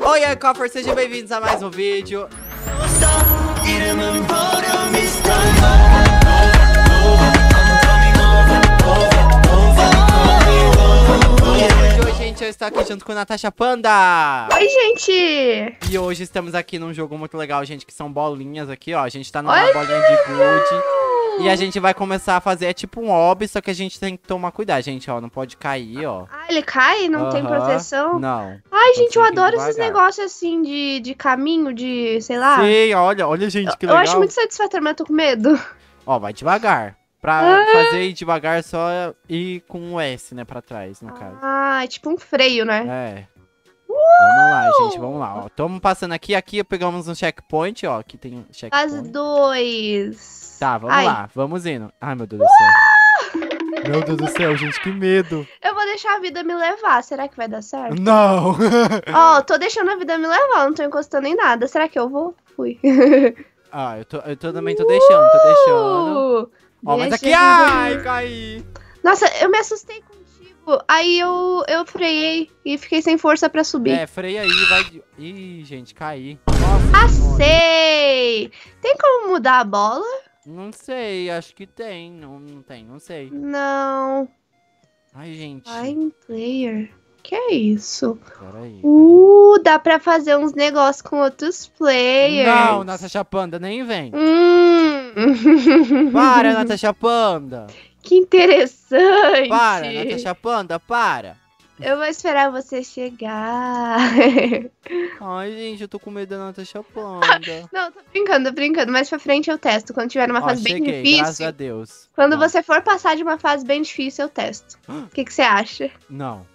Oi, Coffer, sejam bem-vindos a mais um vídeo. Hoje, gente, eu estou aqui junto com a Natasha Panda. Oi, gente! E hoje estamos aqui num jogo muito legal, gente, que são bolinhas aqui, ó. A gente tá numa bolinha de gude. E a gente vai começar a fazer, tipo um hobby, só que a gente tem que tomar cuidado, gente, ó. Não pode cair, ó. Ah, ele cai? Não tem proteção? Não. Ai, gente, eu Tem que ir adoro esses devagar. negócios assim de caminho, de, sei lá. Sim, olha, gente, que Eu legal. acho muito satisfatório, mas eu tô com medo. Ó, vai devagar. Pra fazer ir devagar, só ir com um S, né, pra trás, no caso. Ah, é tipo um freio, né? É. Vamos lá, gente, vamos lá, ó. Tamo passando aqui, pegamos um checkpoint, ó. Aqui tem um As checkpoint. dois. Tá, vamos Ai. lá, vamos indo. Ai, meu Deus do céu. Meu Deus do céu, gente, que medo. Eu vou deixar a vida me levar. Será que vai dar certo? Não. Ó, tô deixando a vida me levar, não tô encostando em nada. Será que eu vou? Fui. Ah, eu também tô deixando, tô deixando. Ó, mas aqui, Deixa ai, caí. Nossa, eu me assustei contigo. Aí eu freiei e fiquei sem força pra subir. É, freia aí, vai. Ih, gente, caí. Nossa, senhora. Sei! Tem como mudar a bola? Não sei, acho que tem. Não tem, não sei. Não. Ai, gente. Fine player. Que é isso? Peraí. Dá pra fazer uns negócios com outros players. Não, Natasha Panda, nem vem. Hum. Para, Natasha Panda. Que interessante. Para, Natasha Panda, para. Eu vou esperar você chegar. Ai, gente, eu tô com medo da Natasha Panda. Não, tô brincando. Mais pra frente eu testo. Quando tiver numa Ó, fase bem cheguei, difícil. graças a Deus. Quando Ó, você for passar de uma fase bem difícil, eu testo. O que você acha? Não.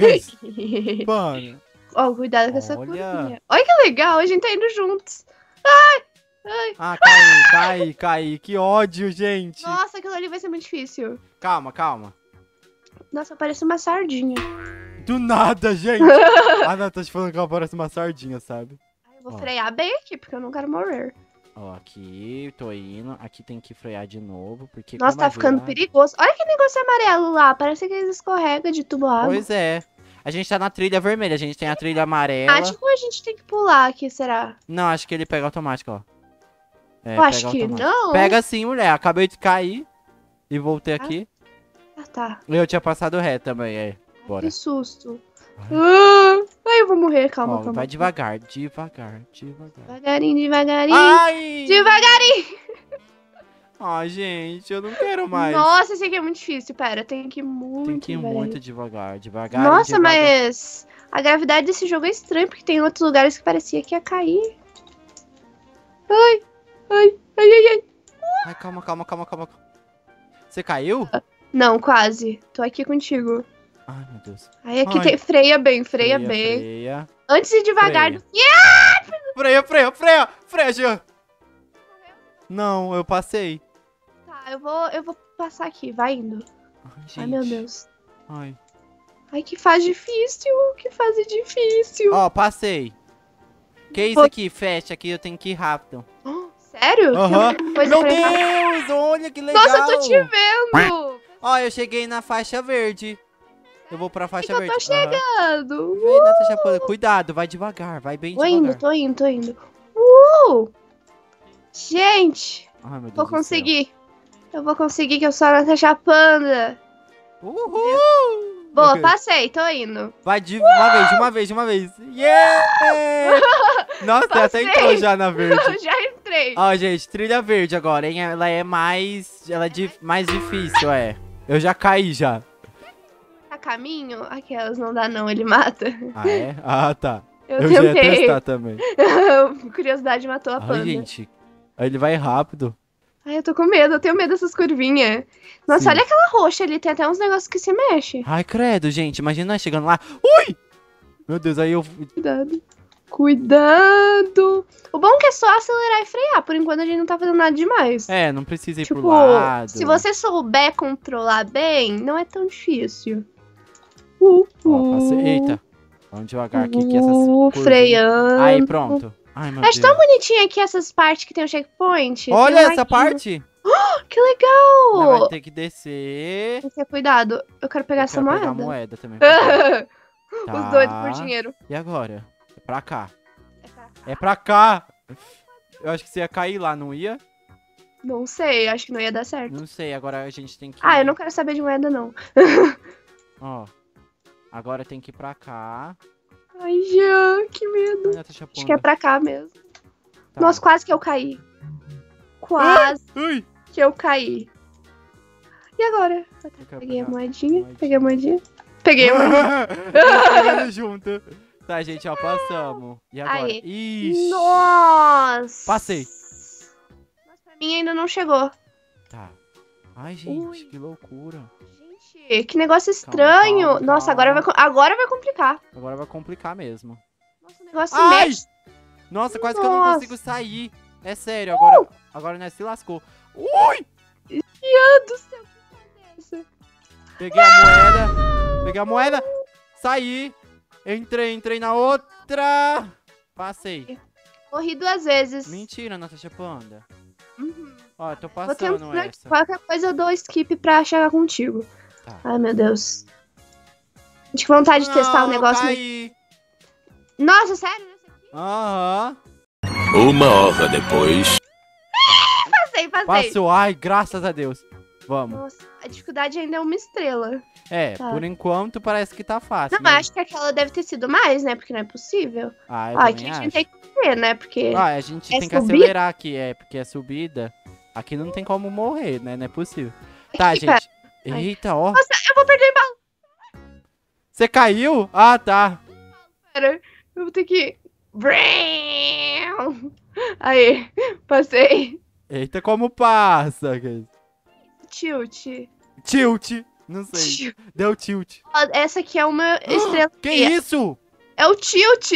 Para. Ó, cuidado com essa Olha. curvinha. Olha que legal, a gente tá indo juntos. Ah, caí. Que ódio, gente. Nossa, aquilo ali vai ser muito difícil. Calma. Nossa, parece uma sardinha. Do nada, gente. A Natasha falando que ela parece uma sardinha, sabe? Ai, eu vou Ó. frear bem aqui, porque eu não quero morrer. Ó, aqui, tô indo. Aqui tem que frear de novo, porque... Nossa, como tá é ficando virado- perigoso. Olha que negócio amarelo lá, parece que eles escorregam de tubo água. Pois é. A gente tá na trilha vermelha, a gente tem a trilha amarela. Acho que a gente tem que pular aqui, será? Não, acho que ele pega automático, ó. É, Eu acho pega que automático. não. Pega sim, mulher. Acabei de cair e voltei aqui. Ah, tá. Eu tinha passado ré também, é. Bora. Que susto. Vai. Ai, eu vou morrer, calma, Ó, calma. vai devagar. Devagarinho. Devagarinho. Devagarinho. Ai, gente, eu não quero mais. Nossa, esse aqui é muito difícil. Pera, tem que ir muito Tem que ir devagarinho. muito devagar. Nossa, devagar. mas a gravidade desse jogo é estranha, porque tem outros lugares que parecia que ia cair. Ai. Ai, calma. Você caiu? Não, quase. Tô aqui contigo. Ai, meu Deus. Aí aqui Ai. tem... Freia bem. Freia. Antes de ir devagar. Freia, Jean. Não, eu passei. Tá, eu vou passar aqui. Vai indo. Ai, gente. Ai, meu Deus. Ai. Ai, que fase difícil. Que fase difícil. Ó, passei. Que isso aqui? Fecha aqui, eu tenho que ir rápido. Sério? Aham. Tem coisa Meu pra errar? Deus, olha que legal. Nossa, eu tô te vendo. Ó, eu cheguei na faixa verde. Eu vou pra faixa que eu verde. tô chegando. Vem, Natasha Panda. Cuidado, vai devagar, vai bem devagar. Tô indo. Gente, Ai, meu Deus vou do céu. conseguir. Eu vou conseguir, que eu sou a Natasha Panda. Uhul! Boa, Ok. passei, tô indo. Vai de uma vez. Yeah! Nossa, até Passei. entrou já na verde. Eu já entrei. Ó, gente, trilha verde agora, hein? Ela é mais... mais difícil, é. Eu já caí já. A caminho? Aquelas não dá não, ele mata. Ah, é? Ah, tá. Eu já ia tentei. testar também. Curiosidade matou a panda. Ai, gente. Aí ele vai rápido. Ai, eu tô com medo, eu tenho medo dessas curvinhas. Nossa, Sim. olha aquela roxa ali, tem até uns negócios que se mexem. Ai, credo, gente. Imagina nós chegando lá. Ui! Meu Deus, aí eu... Cuidado. O bom é que é só acelerar e frear. Por enquanto a gente não tá fazendo nada demais. É, não precisa ir Tipo, pro lado. se você souber controlar bem, não é tão difícil. Ó, passei... Eita. Vamos devagar aqui, que essas curvinhas- freando. Aí, pronto. Ai, meu Acho Deus. tão bonitinho aqui essas partes que tem o checkpoint. Olha Tem um essa arquinho. parte. Que legal. Ela vai ter que descer. Tem que ter cuidado. Eu quero pegar Eu essa quero pegar a moeda. moeda também. Os Tá. doidos por dinheiro. E agora? Pra cá. É pra cá? É pra cá. Eu acho que você ia cair lá, não ia? Não sei, acho que não ia dar certo. Não sei, agora a gente tem que... Ah, eu não quero saber de moeda, não. Ó. Agora tem que ir pra cá. Ai, Jean, que medo. Ai, Natasha Acho que é Panda. pra cá mesmo. Tá. Nossa, quase que eu caí. Quase Ai! que eu caí. E agora? Eu quero Peguei a pegar moedinha, peguei a moedinha. Peguei a moedinha. Tá pegando junto. Tá, gente, ó, passamos. E agora? Aí. Ixi. Nossa! Passei. Mas pra mim ainda não chegou. Tá. Ai, gente, Ui. que loucura. Gente, que negócio estranho. calma, Nossa, calma. agora vai complicar. Agora vai complicar mesmo. Nossa, o negócio Ai! mexe. Nossa, quase que eu não Nossa. consigo sair. É sério, agora nós se lascou. Ui! Meu Deus do céu, que coisa é essa? Peguei a moeda. Peguei a moeda. Saí. Entrei na outra. Passei. Morri 2 vezes. Mentira, Natasha Panda. Uhum. Ó, eu tô Vou passando tentar, essa. qualquer coisa eu dou skip pra chegar contigo. Tá. Ai, meu Deus. Gente, que vontade de testar o Não, negócio. caí. Nossa, sério? Aham. 1 hora depois. Passei. Passou. Ai, graças a Deus. Vamos. Nossa, a dificuldade ainda é 1 estrela. É, Tá. por enquanto parece que tá fácil. Não, mas acho que aquela deve ter sido mais, né? Porque não é possível. Ah, eu Ó, aqui também a acho. gente tem que ver, né? Porque. Ah, a gente É tem que subida? acelerar aqui, porque é subida. Aqui não tem como morrer, né? Não é possível. Tá, Aqui, gente. Ai. Eita, ó. Nossa, eu vou perder bala. Você caiu? Ah, tá. Pera, eu vou ter que. Aí, passei. Eita, como passa? Tilt. Tilt. Não sei. Deu tilt. Ó, essa aqui é uma estrela. Que isso? É o tilt.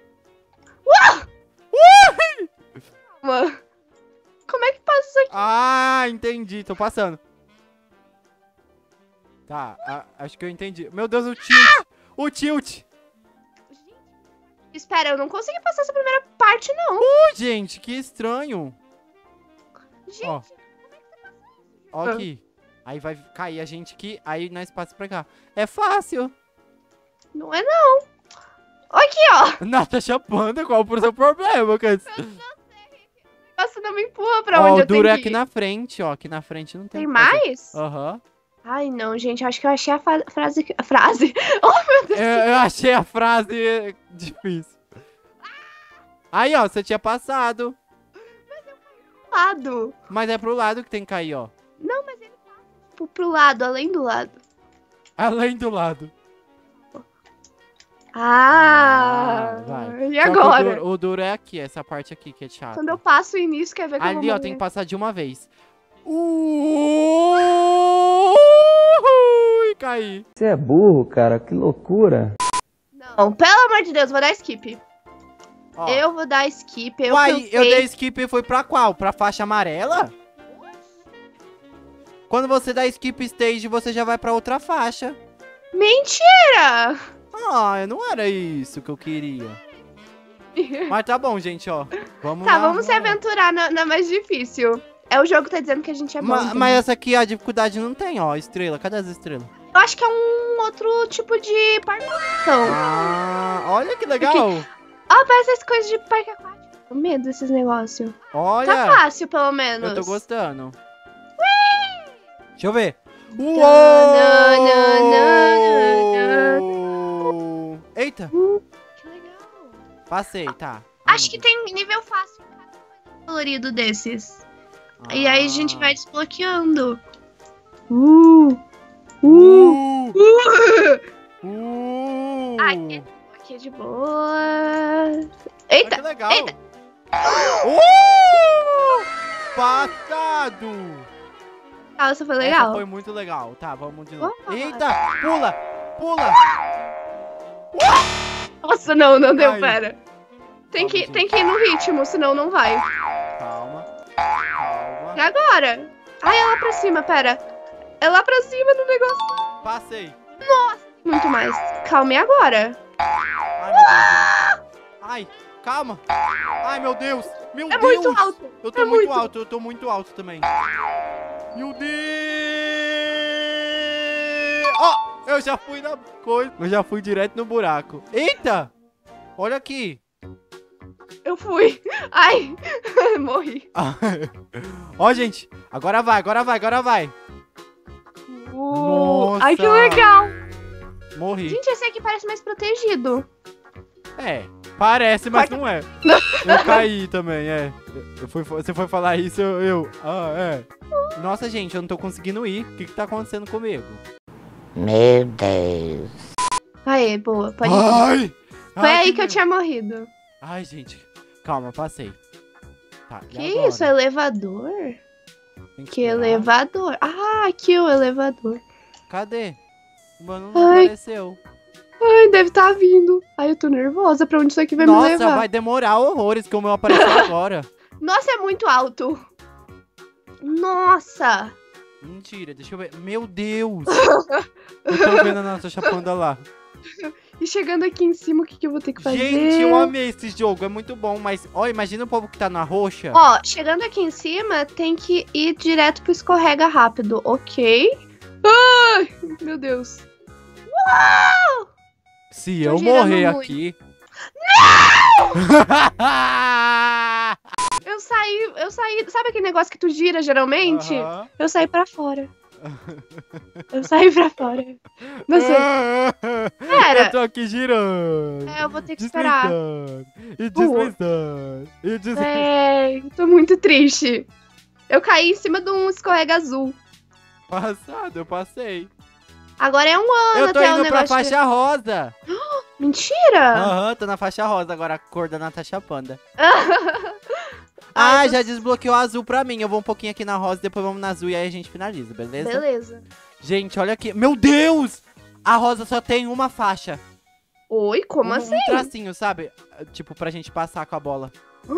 Calma. Como é que passa isso aqui? Ah, entendi. Tô passando. Tá, acho que eu entendi. Meu Deus, o tilt. O tilt. Espera, eu não consegui passar essa primeira parte, não. Gente, que estranho. Gente, Ó. Ó aqui. Aí vai cair a gente aqui, aí nós passamos pra cá. É fácil. não é não. Aqui, ó. Natasha Panda, qual o seu problema, cara? Você não me empurra pra Ó, onde o eu tenho duro é que aqui ir. na frente, ó. Aqui na frente não tem Tem o que fazer. mais? Aham. Ai, não, gente. Acho que eu achei a frase. A frase. Oh, meu Deus. Eu achei a frase difícil. Aí, ó, você tinha passado. Lado. Mas é pro lado que tem que cair, ó. Não, mas ele passa pro lado, além do lado. Além do lado. E Vai. Só que agora? o duro é aqui, essa parte aqui que é chata. Quando eu passo o início, quer ver que eu Ali, vou ó, morrer. tem que passar de uma vez. Caí. Você é burro, cara, que loucura. Não, pelo amor de Deus, vou dar skip. Ó. Eu vou dar skip. Eu Uai, cansei. eu dei skip e foi pra qual? Pra faixa amarela? Quando você dá skip stage, você já vai pra outra faixa. Mentira! Ah, não era isso que eu queria. Mas tá bom, gente, ó. Vamos Tá, lá. vamos se aventurar na mais difícil. É o jogo que tá dizendo que a gente é bom. Mas essa aqui, a dificuldade não tem, ó. Estrela. Cadê as estrelas? Eu acho que é um outro tipo de parkour. Ah, olha que legal. Ó, parece essas coisas de parque aquático. Com medo desses negócios. Olha. Tá fácil, pelo menos. Eu tô gostando. Deixa eu ver. Eita, Que legal. passei, tá. Ai, Acho meu que Deus. tem nível fácil em cada coisa colorido desses. E aí a gente vai desbloqueando. Aqui é de boa. Olha Eita! que legal. Eita. Passado. Ah, essa foi Essa legal. foi muito legal. Tá, vamos de novo. Opa. Eita, pula, pula. Nossa, não deu, Ai. pera. Tem Calma, que ir no ritmo, senão não vai. Calma, calma. E agora? Ai, é lá pra cima, pera. É lá pra cima do negócio. Passei. Muito mais. Calma, e agora? Ai, meu Deus. Ai, calma. Ai, meu Deus. Meu É Deus. muito alto. Eu tô É muito muito. alto, eu tô muito alto também. Meu Deus! Ó, eu já fui na coisa. Eu já fui direto no buraco. Eita! Olha aqui. Eu fui. Ai, morri. Ó, gente. Agora vai, agora vai, agora vai. Nossa. Ai, que legal. Morri. Gente, esse aqui parece mais protegido. É, parece, mas não é. Eu caí também, é. Você foi falar isso, Ah, é. Nossa, gente, eu não tô conseguindo ir. O que tá acontecendo comigo? Meu Deus. Aê, boa, pode ir. Ai! Foi Ai, aí que eu medo. tinha morrido. Ai, gente. Calma, passei. Tá, e Que agora? isso, elevador? Tem Que esperar. elevador? Ah, aqui o elevador. Cadê? Mano, não Ai. apareceu. Ai, deve estar vindo. Ai, eu tô nervosa pra onde isso aqui vai me Nossa, levar. vai demorar horrores que o meu apareceu agora. Nossa, é muito alto. Nossa. Mentira, deixa eu ver. Meu Deus! Eu tô vendo a nossa chapanda lá. E chegando aqui em cima, o que eu vou ter que fazer? Gente, eu amei esse jogo, é muito bom, mas... Ó, imagina o povo que tá na roxa. Ó, chegando aqui em cima, tem que ir direto pro escorrega rápido, ok? Ai, meu Deus. Se tô eu girando morrer muito. aqui... Eu saí, sabe aquele negócio que tu gira geralmente? Aham. Eu saí pra fora. Eu saí pra fora. Não sei. Pera. Eu tô aqui girando. É, eu vou ter que esperar. Deslizando. E deslizando. E deslizando. É, tô muito triste. Eu caí em cima de um escorrega azul. Passado, eu passei. Agora é um ano Eu tô até o indo pra negócio. faixa rosa. Mentira! Aham, tô na faixa rosa agora, a cor da Natasha Panda. Ai, tô- Já desbloqueou a azul pra mim. Eu vou um pouquinho aqui na rosa, depois vamos na azul e aí a gente finaliza, beleza? Beleza. Gente, olha aqui. Meu Deus! A rosa só tem uma faixa. Oi, como um, assim? Um tracinho, sabe? Tipo, pra gente passar com a bola.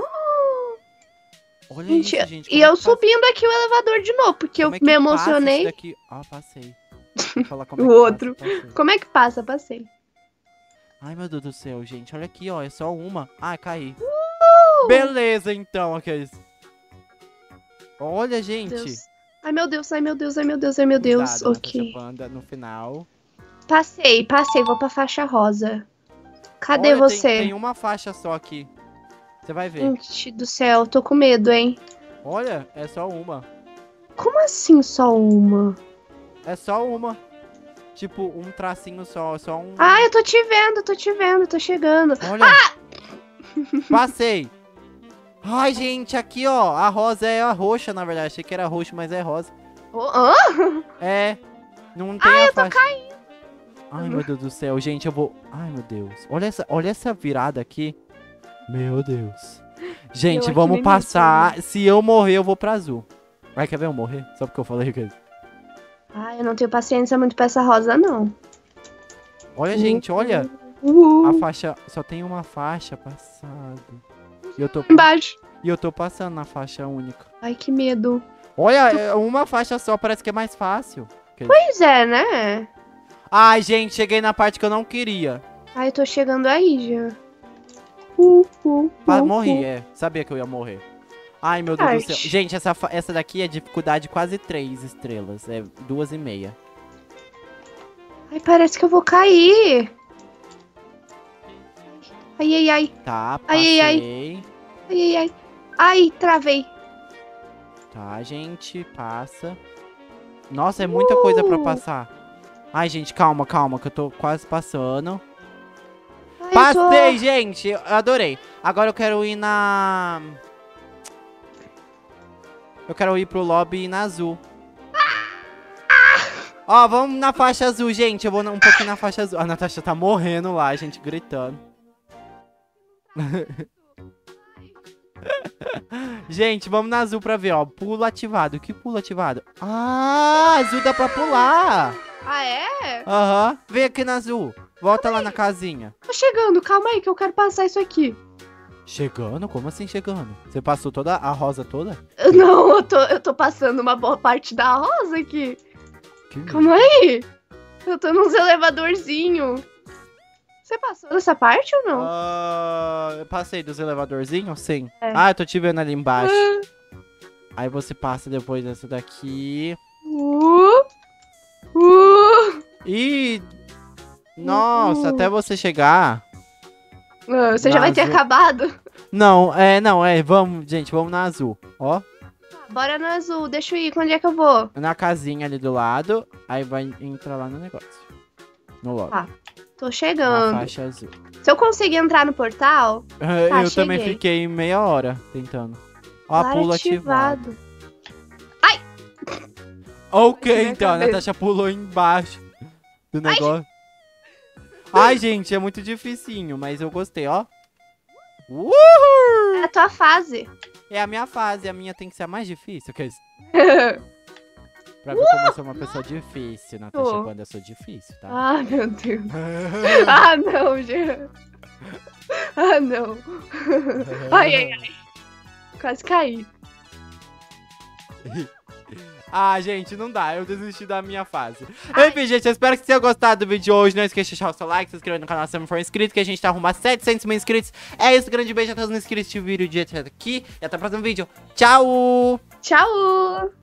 Olha Mentira. isso, gente. E como é eu que passa- subindo aqui o elevador de novo, porque como eu é que me passa isso emocionei. daqui? Passei. Vou falar como O é que outro. passei. Como é que passa? Passei. Ai, meu Deus do céu, gente. Olha aqui, ó. É só uma. Ah, caí. Beleza, então, aqueles. Olha, gente. Deus. Ai, meu Deus, ai, meu Deus, ai, meu Deus, ai, meu Deus. Cuidado, Natasha Ok. Panda, no final. Passei, vou pra faixa rosa. Cadê Olha, você? Tem uma faixa só aqui. Você vai ver. Gente do céu, tô com medo, hein? Olha, é só uma. Como assim só uma? É só uma. Tipo, um tracinho só um... Ah, eu tô te vendo, tô chegando. Olha. Passei. Ai, gente, aqui, ó. A rosa é a roxa, na verdade. Achei que era roxo, mas é rosa. Hã? É. Não tem a eu tô faixa. caindo. Ai, meu Deus do céu. Gente, eu vou... Ai, meu Deus. Olha essa virada aqui. Meu Deus. Gente, aqui vamos me passar. Se eu morrer, eu vou pra azul. Vai, quer ver eu morrer? Só porque eu falei que... Ai, eu não tenho paciência muito pra essa rosa, não. Olha, gente, olha. A faixa... Só tem uma faixa passada. E Embaixo. eu tô passando na faixa única. Ai, que medo. Olha, é uma faixa só, parece que é mais fácil. Pois é, né? Ai, gente, cheguei na parte que eu não queria. Ai, eu tô chegando aí já. Morri, é. Sabia que eu ia morrer. Ai, meu Deus do céu. Arte. Gente, essa daqui é dificuldade quase 3 estrelas. É 2,5. Ai, parece que eu vou cair. Ai, ai, ai. Tá, Ai, passei. ai, ai, ai. Ai, travei. Tá, gente, passa. Nossa, é muita coisa pra passar. Ai, gente, calma, que eu tô quase passando. Ai, Passei, gente! Eu adorei. Agora eu quero ir na... Eu quero ir pro lobby na azul. Ó, vamos na faixa azul, gente. Eu vou um pouquinho na faixa azul. A Natasha tá morrendo lá, gente, gritando. Gente, vamos na azul pra ver, ó. Pulo ativado. Que pulo ativado? Ah, azul dá pra pular. Ah, é? Aham. Vem aqui na azul. Volta lá na casinha. Tô chegando, calma aí que eu quero passar isso aqui. Chegando? Como assim chegando? Você passou toda a rosa toda? Não, eu tô passando uma boa parte da rosa aqui. Que Calma aí. Eu tô nos elevadorzinho. Você passou dessa parte ou não? Eu passei dos elevadorzinhos? Sim. É. Ah, eu tô te vendo ali embaixo. Aí você passa depois dessa daqui. E... Nossa, até você chegar... Você Na já vai ter azul. acabado? Não, vamos, gente, vamos na azul. Ó, Bora no azul, deixa eu ir. Onde é que eu vou? na casinha ali do lado, aí vai entrar lá no negócio. No lobby. Tá. Tô Na chegando. faixa azul. Se eu conseguir entrar no portal, Eu também cheguei. fiquei meia hora tentando. Ó, a lar pula ativado. ativado. Ok, Minha então, a cabeça. Natasha pulou embaixo do negócio. Ai, gente, é muito dificinho, mas eu gostei, ó. Uhul! É a tua fase. É a minha fase, a minha tem que ser a mais difícil. Que é isso? Pra ver como eu sou uma pessoa difícil, Natasha, Tô. quando eu sou difícil, tá? Ah, meu Deus. Ah, não, Jean. Ah, não. Ai, ai, ai. Quase caí. Ah, gente, não dá. Eu desisti da minha fase. Enfim, gente, eu espero que vocês tenham gostado do vídeo de hoje. Não esqueça de deixar o seu like, se inscrever no canal se não for inscrito, que a gente tá rumo a 700 mil inscritos. É isso, grande beijo a todos os inscritos de vídeo de até aqui. E até o próximo vídeo. Tchau! Tchau!